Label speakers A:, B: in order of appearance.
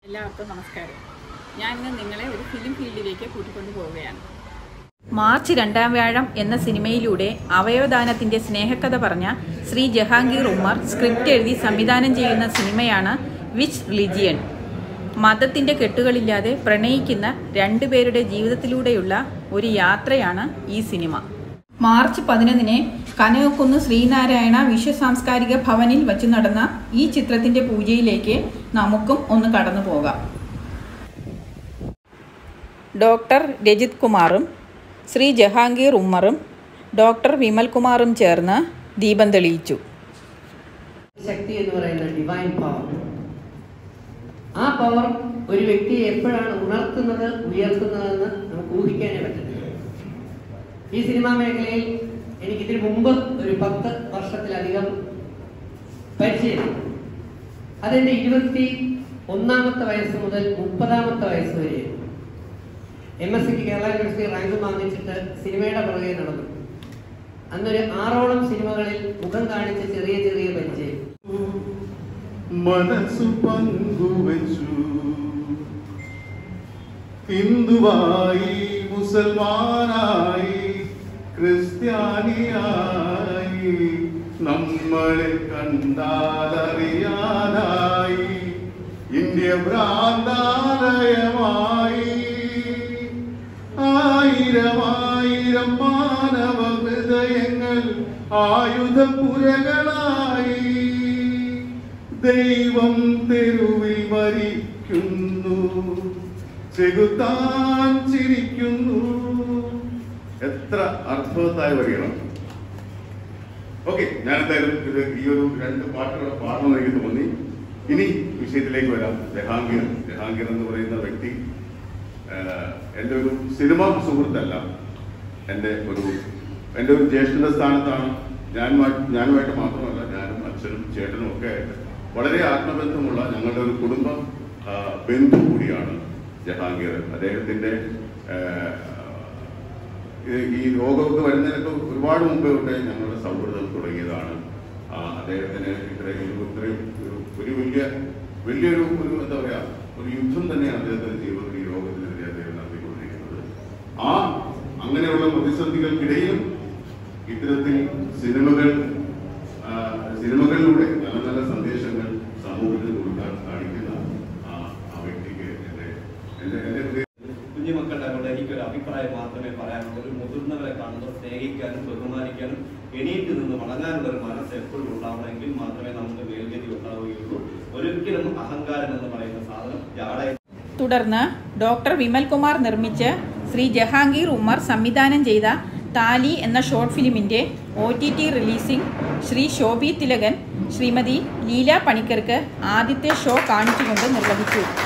A: എല്ലാവർക്കും നമസ്കാരം. ഞാൻ ഇന്ന് നിങ്ങളെ ഒരു ഫിലിം ഫീൽഡിലേക്ക് കൂട്ടിക്കൊണ്ടു പോവുകയാണ്. മാർച്ച് 2-ാം വ്യാഴം എന്ന സിനിമയിലൂടെ അവയവദാനത്തിന്റെ സ്നേഹകഥ പറഞ്ഞ ശ്രീ ജഹാംഗീർ ഉമ്മർ സ്ക്രിപ്റ്റ് എഴുതി സംവിധാനം ചെയ്യുന്ന സിനിമയാണ് വിച്ച് റിലിജിയൻ. മതത്തിന്റെ കെട്ടുകളില്ലാതെ പ്രണയിക്കുന്ന രണ്ടുപേരുടെ ജീവിതത്തിലൂടെയുള്ള ഒരു യാത്രയാണ് ഈ സിനിമ. മാർച്ച് 11-ന് കനകക്കുന്ന് ശ്രീനാരായണ വിശ്വസാംസ്കാരിക ഭവനിൽ വച്ചു നടന്ന ഈ ചിത്രത്തിന്റെ പൂജയിലേക്ക് നമുക്കും ഒന്ന് കടന്നു പോകാം. ഡോക്ടർ രജിത് കുമാറും ശ്രീ ജഹാംഗീർ ഉമ്മറും ഡോക്ടർ വിമൽ കുമാറും ചേർന്ന് ദീപം തെളിയിച്ചു.
B: ശക്തി എന്ന് പറയുന്ന ഡിവൈൻ പവർ, ആ പവർ ഒരു വ്യക്തിയെ എപ്പോഴാണ് ഉണർത്തുന്നത്, ഉയർത്തുന്നതെന്ന് നമുക്ക് ഊഹിക്കാനേ പറ്റില്ല. ഈ സിനിമാ മേഖലയിൽ എനിക്കിതിന് മുമ്പ് ഒരു 10 വർഷത്തിലധികം പരിചയം. അതെന്റെ 21-ാമത്തെ വയസ്സ് മുതൽ 30-ാമത്തെ വയസ്സ് വരെ MSc കേരള യൂണിവേഴ്സിറ്റി റാങ്ക് വാങ്ങിച്ചിട്ട് സിനിമയുടെ പുറകെ നടന്നു. അന്നൊരു 6ഓളം സിനിമകളിൽ മുഖം കാണിച്ച ചെറിയ ചെറിയ പരിചയം.
C: മനസ്സു പങ്കുവച്ചു ഹിന്ദുവായി, മുസൽമാനായി, ക്രിസ്ത്യാനിയായി, നമ്മളെ കണ്ടാലറിയാനായി ഇന്ത്യ ഭ്രാന്താലയമായി. 1000 മാനവ ഹൃദയങ്ങൾ ആയുധപുരകളായി. ദൈവം തെരുവിൽ മരിക്കുന്നു, ചെകുത്താൻ ചിരിക്കുന്നു. എത്ര അർത്ഥവത്തായ വരികയാണ്. ഓക്കെ, ഞാനെന്തായാലും ഇത് ഈ ഒരു 2 പാട്ടുകൾ പാടണമെന്ന് എനിക്ക് തോന്നി. ഇനി വിഷയത്തിലേക്ക് വരാം. ജഹാംഗീർ എന്ന് പറയുന്ന വ്യക്തി എൻ്റെ ഒരു സിനിമ സുഹൃത്തല്ല, എൻ്റെ ഒരു ജ്യേഷ്ഠന്റെ സ്ഥാനത്താണ്. ഞാനുമായിട്ട് മാത്രമല്ല, ഞാനും അച്ഛനും ചേട്ടനും ഒക്കെ ആയിട്ട് വളരെ ആത്മബന്ധമുള്ള ഞങ്ങളുടെ ഒരു കുടുംബ ബന്ധു കൂടിയാണ് ജഹാംഗീർ. അദ്ദേഹത്തിന്റെ ഈ രോഗമൊക്കെ വരുന്നതിനൊക്കെ ഒരുപാട് മുമ്പേ തൊട്ടേ ഞങ്ങളുടെ സൗഹൃദം തുടങ്ങിയതാണ്. അദ്ദേഹത്തിന് ഇത്രയും വലിയൊരു എന്താ പറയാ, ഒരു യുദ്ധം തന്നെയാണ് അദ്ദേഹത്തിന്റെ ജീവിതത്തിൽ ഈ രോഗത്തിനെതിരെ അദ്ദേഹം നടത്തിക്കൊണ്ടിരിക്കുന്നത്. അങ്ങനെയുള്ള പ്രതിസന്ധികൾക്കിടയിലും ഇത്തരത്തിൽ സിനിമകളിലൂടെ നല്ല നല്ല സന്ദേശങ്ങൾ സമൂഹത്തിൽ കൊടുക്കാൻ കാണിക്കുന്ന ആ വ്യക്തിക്ക് എന്റെ
D: കുഞ്ഞുമക്കളുടെ എനിക്കൊരു അഭിപ്രായം മാത്രമേ പറയാനുള്ളൂ. ഒരു മുതിർന്നവരെ കാണുമ്പോൾ സ്നേഹിക്കാനും ബഹുമാനിക്കാനും എണീറ്റ് നിന്ന് വണങ്ങാനുള്ള ഒരു മനസ്സ് എപ്പോഴും ഉണ്ടാവണമെങ്കിൽ മാത്രമേ നമുക്ക് വേൽഗതി ഉണ്ടാവുകയുള്ളൂ. ഒരിക്കലും അഹങ്കാരം എന്ന് പറയുന്ന സാധനം ജാടയെ.
A: തുടർന്ന് ഡോക്ടർ വിമൽ കുമാർ നിർമ്മിച്ച് ശ്രീ ജഹാംഗീർ ഉമ്മർ സംവിധാനം ചെയ്ത താലി എന്ന ഷോർട്ട് ഫിലിമിന്റെ OTT റിലീസിംഗ് ശ്രീ ശോഭി തിലകൻ ശ്രീമതി ലീല പണിക്കർക്ക് ആദ്യത്തെ ഷോ കാണിച്ചുകൊണ്ട് നിർവഹിച്ചു.